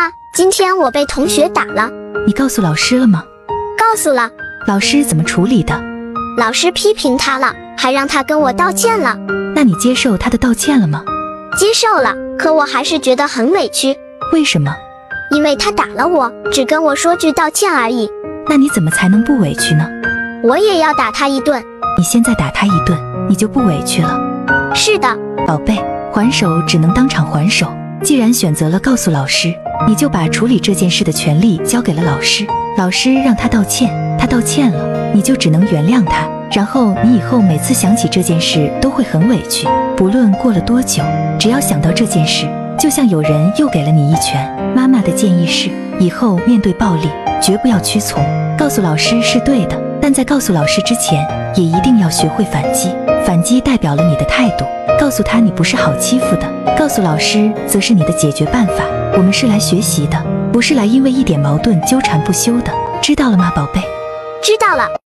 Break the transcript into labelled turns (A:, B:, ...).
A: 今天我被同学打了。
B: 你告诉老师了吗？
A: 告诉了。
B: 老师怎么处理的？
A: 老师批评他了，还让他跟我道歉了。
B: 那你接受他的道歉了吗？
A: 接受了，可我还是觉得很委屈。
B: 为什么？
A: 因为他打了我，只跟我说句道歉而已。
B: 那你怎么才能不委屈呢？
A: 我也要打他一顿。
B: 你现在打他一顿，你就不委屈了。
A: 是的，
B: 宝贝，还手只能当场还手。既然选择了告诉老师，你就把处理这件事的权利交给了老师。老师让他道歉，他道歉了，你就只能原谅他。然后你以后每次想起这件事都会很委屈，不论过了多久，只要想到这件事，就像有人又给了你一拳。妈妈的建议是，以后面对暴力绝不要屈从，告诉老师是对的，但在告诉老师之前，也一定要学会反击。反击代表了你的态度，告诉他你不是好欺负的，告诉老师则是你的解决办法。我们是来学习的，不是来因为一点矛盾纠缠不休的，知道了吗，宝贝？
A: 知道了。